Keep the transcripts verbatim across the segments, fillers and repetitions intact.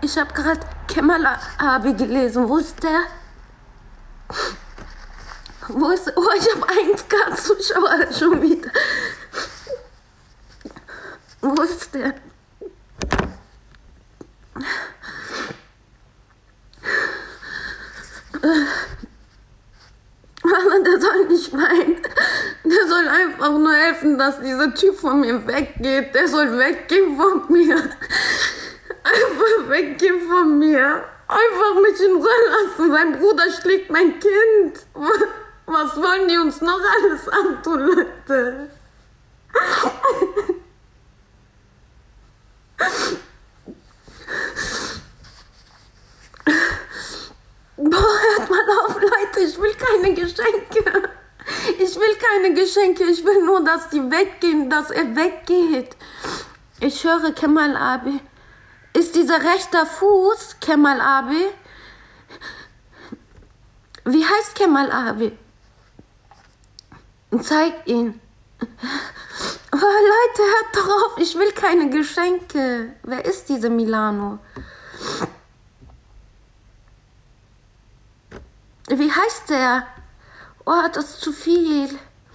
Ich habe gerade Kemal Abi gelesen. Wo ist der? Wo ist... Oh, ich habe eins K Zuschauer schon wieder. Wo ist der? Aber der soll nicht weinen. Der soll einfach nur helfen, dass dieser Typ von mir weggeht. Der soll weggehen von mir. Einfach weggehen von mir. Einfach mich in Ruhe lassen. Sein Bruder schlägt mein Kind. Was wollen die uns noch alles antun, Leute? Boah, hört mal auf, Leute, ich will keine Geschenke. Ich will keine Geschenke, ich will nur, dass die weggehen, dass er weggeht. Ich höre Kemal Abi. Ist dieser rechter Fuß Kemal Abi? Wie heißt Kemal Abi? Zeig ihn. Oh, Leute, hört doch auf, ich will keine Geschenke. Wer ist diese Milano? Wie heißt der? Oh, das ist zu viel.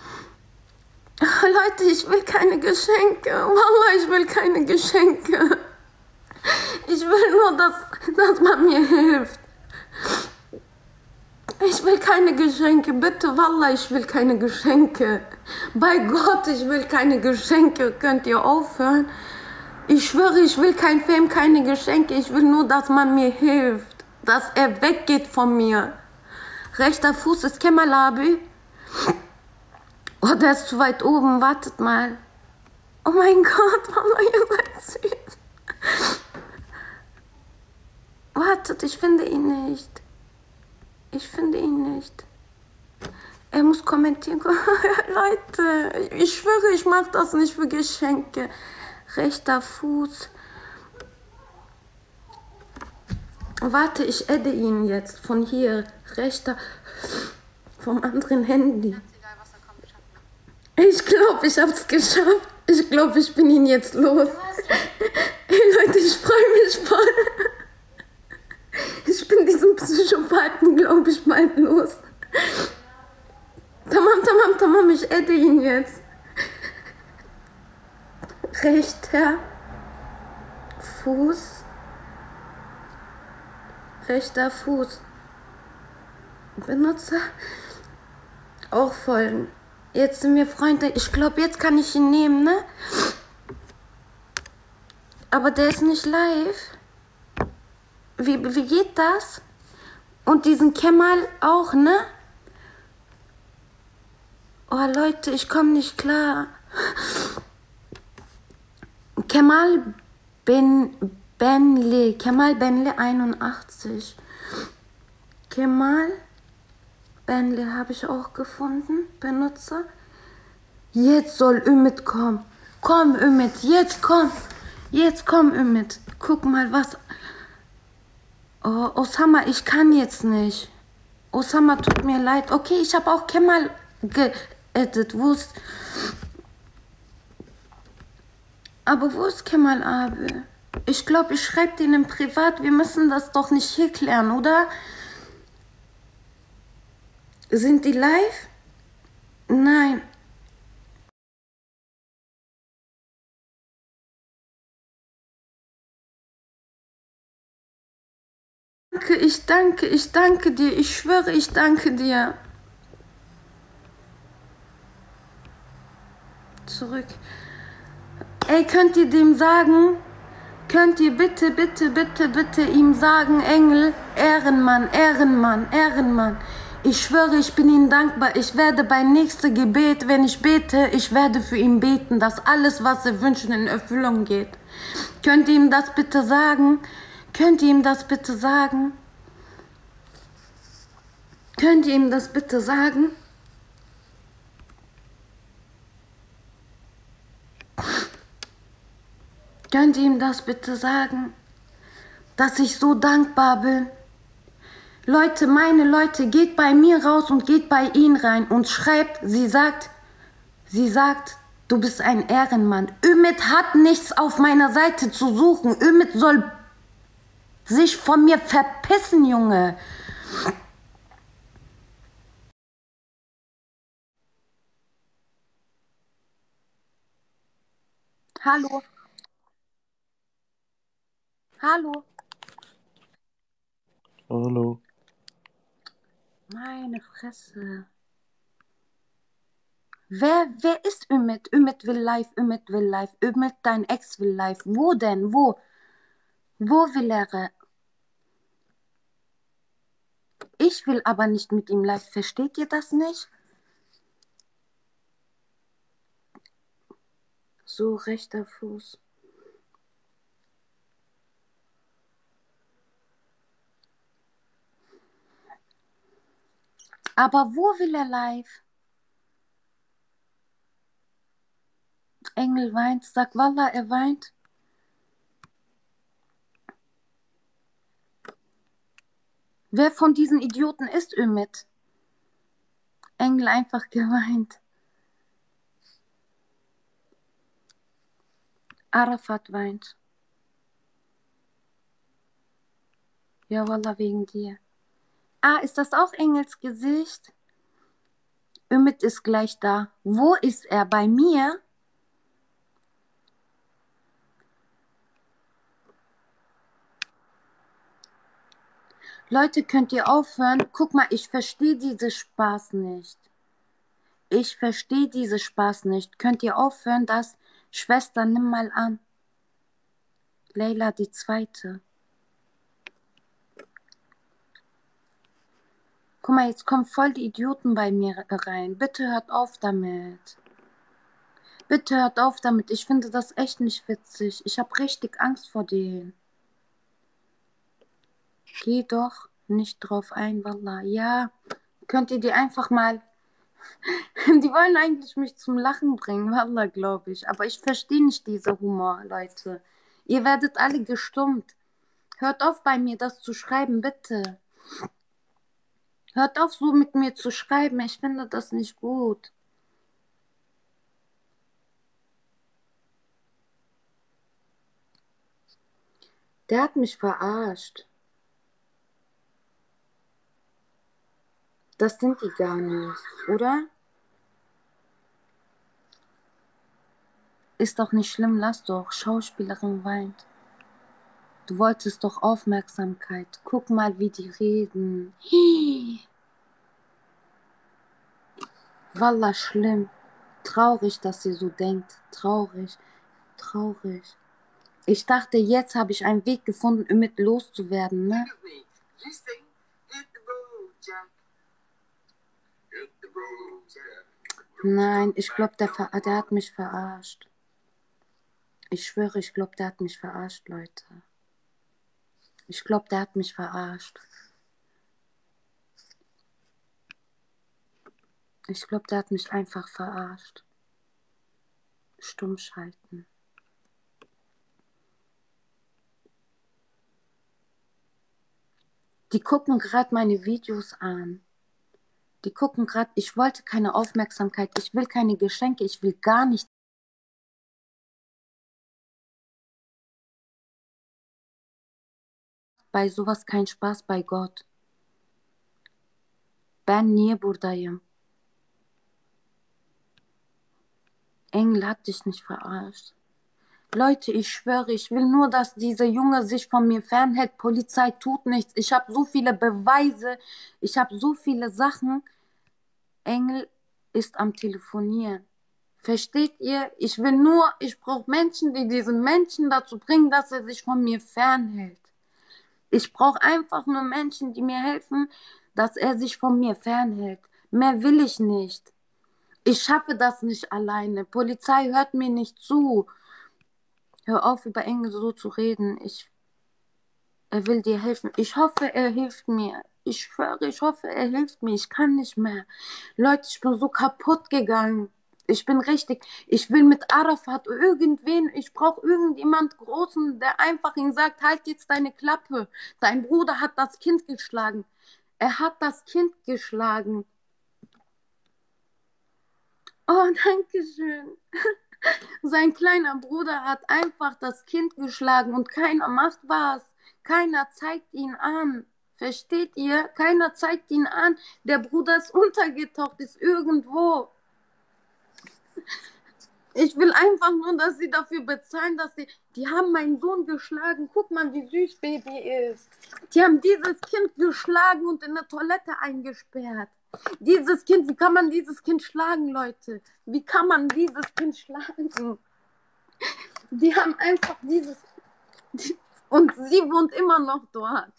Leute, ich will keine Geschenke. Wallah, ich will keine Geschenke. Ich will nur, dass, dass man mir hilft. Ich will keine Geschenke. Bitte, Wallah, ich will keine Geschenke. Bei Gott, ich will keine Geschenke. Könnt ihr aufhören? Ich schwöre, ich will kein Fame, keine Geschenke. Ich will nur, dass man mir hilft. Dass er weggeht von mir. Rechter Fuß ist Kemal Abi. Oh, der ist zu weit oben. Wartet mal. Oh mein Gott, Mama, ihr seid süß. Wartet, ich finde ihn nicht. Ich finde ihn nicht. Er muss kommentieren. Leute, ich schwöre, ich mache das nicht für Geschenke. Rechter Fuß. Warte, ich adde ihn jetzt von hier. Rechter. Vom anderen Handy. Ich glaube, ich habe es geschafft. Ich glaube, ich bin ihn jetzt los. Hey Leute, ich freue mich voll. Ich bin diesen Psychopathen, glaube ich, bald los. Tamam, tamam, tamam, ich adde ihn jetzt. Rechter Fuß. Rechter Fuß. Benutzer. Auch folgen. Jetzt sind wir Freunde. Ich glaube, jetzt kann ich ihn nehmen, ne? Aber der ist nicht live. Wie, wie geht das? Und diesen Kemal auch, ne? Oh, Leute, ich komme nicht klar. Kemal Ben Benle. Kemal Benle einundachtzig. Kemal Benle habe ich auch gefunden. Benutzer. Jetzt soll Ümit kommen. Komm, Ümit, jetzt komm. Jetzt komm, Ümit. Guck mal, was... Oh, Osama, ich kann jetzt nicht. Osama, tut mir leid. Okay, ich habe auch Kemal geedit. Wo ist... Aber wo ist Kemal Abi? Ich glaube, ich schreibe denen privat. Wir müssen das doch nicht hier klären, oder? Sind die live? Nein. Danke, ich danke, ich danke dir. Ich schwöre, ich danke dir. Zurück. Ey, könnt ihr dem sagen? Könnt ihr bitte, bitte, bitte, bitte ihm sagen, Engel, Ehrenmann, Ehrenmann, Ehrenmann. Ich schwöre, ich bin ihm dankbar. Ich werde beim nächsten Gebet, wenn ich bete, ich werde für ihn beten, dass alles, was er wünscht, in Erfüllung geht. Könnt ihr ihm das bitte sagen? Könnt ihr ihm das bitte sagen? Könnt ihr ihm das bitte sagen? Könnt ihr ihm das bitte sagen? Dass ich so dankbar bin. Leute, meine Leute, geht bei mir raus und geht bei ihn rein und schreibt, sie sagt, sie sagt, du bist ein Ehrenmann. Ümit hat nichts auf meiner Seite zu suchen. Ümit soll sich von mir verpissen, Junge. Hallo. Hallo. Hallo. Meine Fresse. Wer, wer ist Ümit? Ümit will live, Ümit will live. Ümit, dein Ex will live. Wo denn? Wo? Wo will er? Ich will aber nicht mit ihm live. Versteht ihr das nicht? So, rechter Fuß. Aber wo will er live? Engel weint. Sag Wallah, er weint. Wer von diesen Idioten ist Ümit? Engel einfach geweint. Arafat weint. Ja, Wallah, wegen dir. Ah, ist das auch Engels Gesicht? Ümit ist gleich da. Wo ist er? Bei mir? Leute, könnt ihr aufhören? Guck mal, ich verstehe diese Spaß nicht. Ich verstehe diese Spaß nicht. Könnt ihr aufhören, das? Schwester, nimm mal an. Leila, die zweite. Guck mal, jetzt kommen voll die Idioten bei mir rein. Bitte hört auf damit. Bitte hört auf damit. Ich finde das echt nicht witzig. Ich habe richtig Angst vor denen. Geh doch nicht drauf ein, Wallah. Ja, könnt ihr die einfach mal... Die wollen eigentlich mich zum Lachen bringen, Wallah, glaube ich. Aber ich verstehe nicht diese Humor, Leute. Ihr werdet alle gestummt. Hört auf bei mir, das zu schreiben, bitte. Hört auf, so mit mir zu schreiben. Ich finde das nicht gut. Der hat mich verarscht. Das sind die gar nicht, oder? Ist doch nicht schlimm, lass doch. Schauspielerin weint. Du wolltest doch Aufmerksamkeit. Guck mal, wie die reden. Hi. Wallah, schlimm. Traurig, dass sie so denkt. Traurig. Traurig. Ich dachte, jetzt habe ich einen Weg gefunden, Ümit loszuwerden, ne? Nein, ich glaube, der, der hat mich verarscht. Ich schwöre, ich glaube, der hat mich verarscht, Leute. Ich glaube, der hat mich verarscht. Ich glaube, der hat mich einfach verarscht. Stumm schalten. Die gucken gerade meine Videos an. Die gucken gerade, ich wollte keine Aufmerksamkeit, ich will keine Geschenke, ich will gar nichts. Bei sowas kein Spaß bei Gott. Ben niye buradayım? Engel hat dich nicht verarscht. Leute, ich schwöre, ich will nur, dass dieser Junge sich von mir fernhält. Polizei tut nichts. Ich habe so viele Beweise. Ich habe so viele Sachen. Engel ist am Telefonieren. Versteht ihr? Ich will nur, ich brauche Menschen, die diesen Menschen dazu bringen, dass er sich von mir fernhält. Ich brauche einfach nur Menschen, die mir helfen, dass er sich von mir fernhält. Mehr will ich nicht. Ich schaffe das nicht alleine. Polizei hört mir nicht zu. Hör auf, über Engel so zu reden. Ich, er will dir helfen. Ich hoffe, er hilft mir. Ich schwöre, ich hoffe, er hilft mir. Ich kann nicht mehr. Leute, ich bin so kaputt gegangen. Ich bin richtig, ich will mit Arafat irgendwen, ich brauche irgendjemand Großen, der einfach ihm sagt, halt jetzt deine Klappe. Dein Bruder hat das Kind geschlagen. Er hat das Kind geschlagen. Oh, danke schön. Sein kleiner Bruder hat einfach das Kind geschlagen und keiner macht was. Keiner zeigt ihn an. Versteht ihr? Keiner zeigt ihn an. Der Bruder ist untergetaucht, ist irgendwo. Ich will einfach nur, dass sie dafür bezahlen, dass sie... Die haben meinen Sohn geschlagen. Guck mal, wie süß Baby ist. Die haben dieses Kind geschlagen und in der Toilette eingesperrt. Dieses Kind, wie kann man dieses Kind schlagen, Leute? Wie kann man dieses Kind schlagen? Die haben einfach dieses... Und sie wohnt immer noch dort.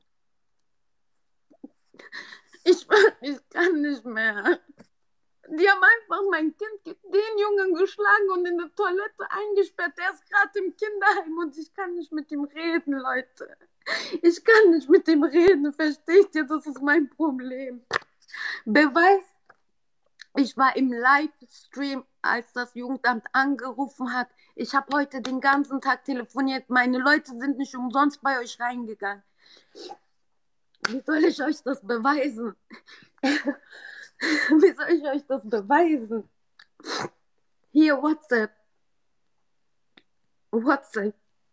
Ich, ich kann nicht mehr. Die haben einfach mein Kind, den Jungen geschlagen und in der Toilette eingesperrt. Der ist gerade im Kinderheim und ich kann nicht mit ihm reden, Leute. Ich kann nicht mit ihm reden, versteht ihr? Das ist mein Problem. Beweis, ich war im Livestream, als das Jugendamt angerufen hat. Ich habe heute den ganzen Tag telefoniert. Meine Leute sind nicht umsonst bei euch reingegangen. Wie soll ich euch das beweisen? Wie soll ich euch das beweisen? Hier, WhatsApp. WhatsApp.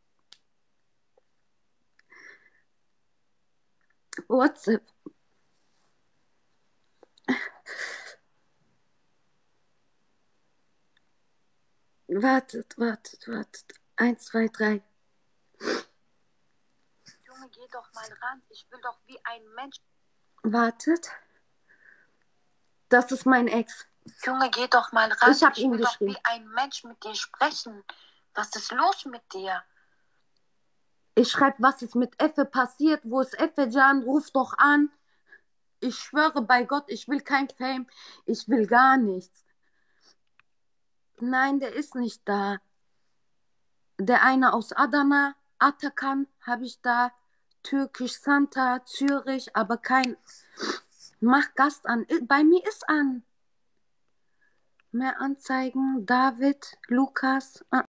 WhatsApp. Wartet, wartet, wartet. Eins, zwei, drei. Junge, geh doch mal ran. Ich will doch wie ein Mensch. Wartet. Das ist mein Ex. Junge, geh doch mal ran. Ich habe ihm will geschrieben. Doch wie ein Mensch mit dir sprechen. Was ist los mit dir? Ich schreibe, was ist mit Effe passiert? Wo ist Effe, Can? Ruf doch an. Ich schwöre bei Gott, ich will kein Fame. Ich will gar nichts. Nein, der ist nicht da. Der eine aus Adana, Atakan habe ich da. Türkisch Santa, Zürich, aber kein... Mach Gast an. Bei mir ist an. Mehr Anzeigen. David, Lukas.